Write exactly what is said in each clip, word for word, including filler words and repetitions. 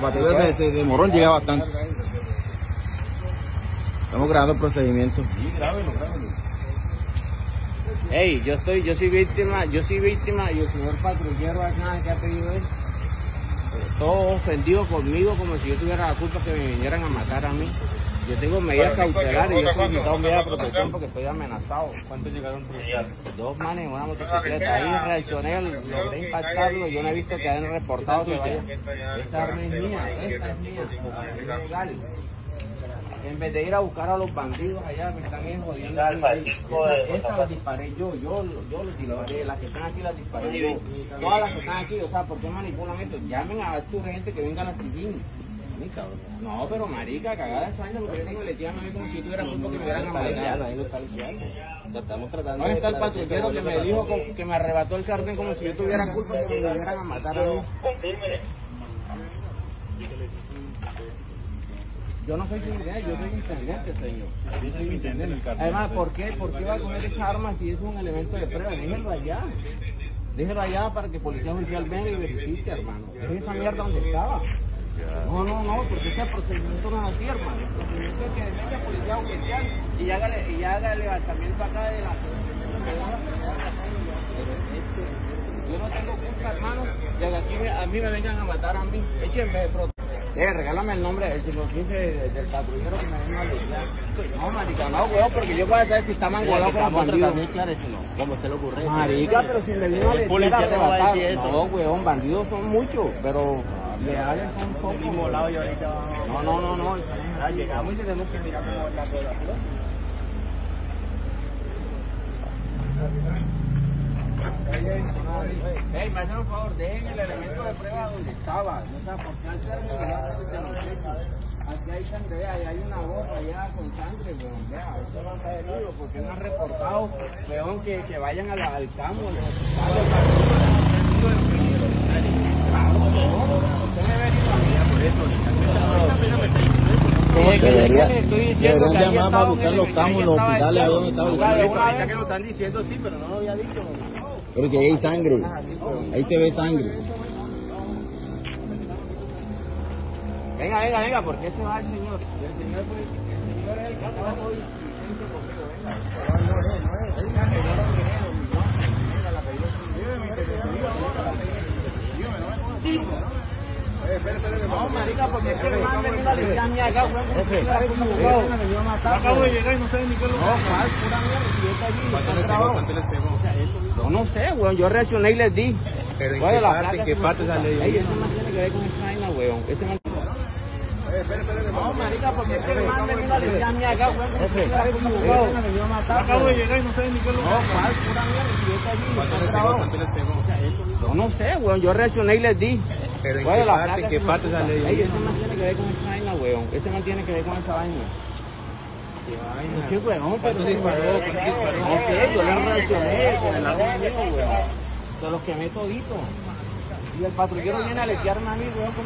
La patrulla se demoró en llegar bastante. Estamos grabando el procedimiento. Sí, grábelo, grábelo. Ey, yo estoy, yo soy víctima, yo soy víctima y el señor patrullero acá que ha pedido él, todo ofendido conmigo como si yo tuviera la culpa que me vinieran a matar a mí. Yo tengo medidas cautelares y yo he solicitado medidas de protección porque estoy amenazado. ¿Cuántos llegaron por allá? Dos manes en una motocicleta. Ahí reaccioné, logré impactarlo. Yo no he visto que hayan reportado que vaya. Esta arma es mía, esta es mía. Es legal. En vez de ir a buscar a los bandidos allá, me están jodiendo. Esta, esta la disparé yo, yo, yo los disparé. Las que están aquí las disparé yo. Todas las que están aquí, o sea, ¿por qué manipulan esto? Llamen a tu gente que venga a la civil. No, pero marica, cagada de sangre, porque yo tengo le tiran a mí como si yo tuviera culpa que me hubieran a matar. Ahí lo está diciendo. Lo estamos tratando. ¿Dónde está el patrullero que me dijo que me arrebató el sartén como si yo tuviera culpa que me hubieran a matar a mí? Yo no soy criminal, yo soy intendente, señor. Yo soy intendente. Además, ¿por qué? ¿Por qué va a coger esa arma si es un elemento de prueba? Déjelo allá. Déjelo allá para que policía judicial venga y verifique, hermano. Deje esa mierda donde estaba. No, no, no, porque este procedimiento no es así, hermano. El procedimiento es que venga policía judicial y haga, y haga el levantamiento acá de la... Yo no tengo culpa, hermano, de que aquí me, a mí me vengan a matar a mí. Échenme, pro... Eh, regálame el nombre, el cinco quince del patrullero que me venga a limpiar. No, marica, no, weón, porque yo voy a saber si está mangolado con los bandidos. ¿Cómo se le ocurre? Marica, pero si me vino a policía limpiar, te va a arrebatar. decir eso. No, weón, bandidos son muchos, pero leales son pocos. Molado y ahorita No, no, no, no. Ah, llegamos y tenemos que mirar cómo es la población. Ey, me hacen un favor, dejen el elemento de prueba donde estaba. O sea, porque al ser aquí hay sangre, vea, y hay una gorra allá con sangre, weón. Vea, eso va a estar herido, porque no han reportado, weón, que, que vayan a la, al campo, al hospital. Claro, weón, usted me ve por eso. Debería, le estoy diciendo que deberían ahí llamar para estaba buscar donde- los ahí campos, los estaba el hospitales, a carro. dónde está Lugar, ubicado. una Ahorita vez- que lo están diciendo, sí, pero no lo había dicho. Pero que ahí hay sangre. Ahí se ve sangre. Venga, venga, venga, ¿por qué se va el señor? El señor, pues, el señor es el que estaba hoy. Venga. No, marica, porque es que el man me vino a limpiar mi acá, weón, como si fuera como abogado. Me vino a matar. Acabo de llegar y no sé ni qué es lo que No, ¿cuál? Pura mierda, si yo estoy allí, ¿Cuánto está les pegó? grabado. ¿Cuánto les pegó? Yo no sé, weón, yo reaccioné y les di. ¿Pero en Oye, qué la parte? placa ¿En qué se me parte puso. sale? Ey, eso no tiene que ver con esa vaina, weón. Ese man... No, marica, porque es que el man me vino a limpiar mi acá, weón, como si fuera como abogado. Me vino a matar. Acabo de llegar y no sé ni qué es lo que No, ¿cuál? Pura mierda, si yo estoy allí, ¿Cuánto está les pegó? grabado. ¿Cuánto les pegó? Yo no sé, weón, yo reaccioné y les di. ¿Pero en Oye, qué la parte? placa ¿En qué se me parte puso. sale? Ey, ese man tiene que ver con esa vaina, weón. Ese man tiene que ver con esa vaina. Es que, weón, pero... ¿Cuánto disparó? ¿Cuánto disparó? No sé, yo le reaccioné con el arma mío, weón. Se los quemé todito. Y el patrullero viene a letearme a mí, weón. Como...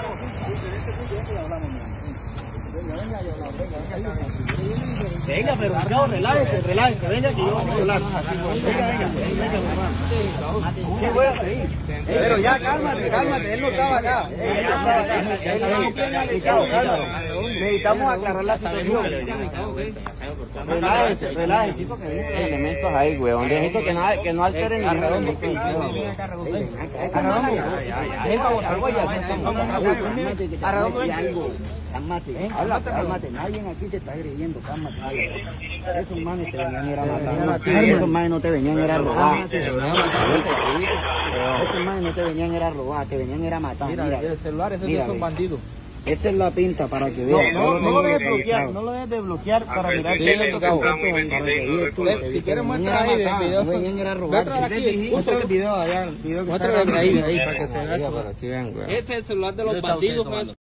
Venga, pero Ricardo, relájese, relájese, venga que yo vamos a hablar. Venga, venga, venga, hermano. ¿Qué voy a pedir? Pero ya, cálmate, cálmate, él no estaba acá. Él no estaba acá. Ricardo, cálmate. Necesitamos aclarar la situación. Relájese, relájese. Elementos ahí, weón. Necesito que, nada, que no alteren ni nada. Cálmate, cálmate, cálmate, nadie aquí te está agrediendo, cálmate. Esos manes te venían era a matar, esos manes no te venían era a robar. Esos manes no te venían era a robar, te venían era a matar. Mira, el celular, esos mira, son bandidos. esa es la pinta para que veas. No, no, no lo dejes bloquear, no lo dejes de bloquear para mirar si hay otro contacto. Si quieres muestra ahí el video. No venían era a robar. Muestra el video allá, el video que está Muestra grabando. ahí, ahí, para que se vea eso. Ese es el celular de los bandidos, pues.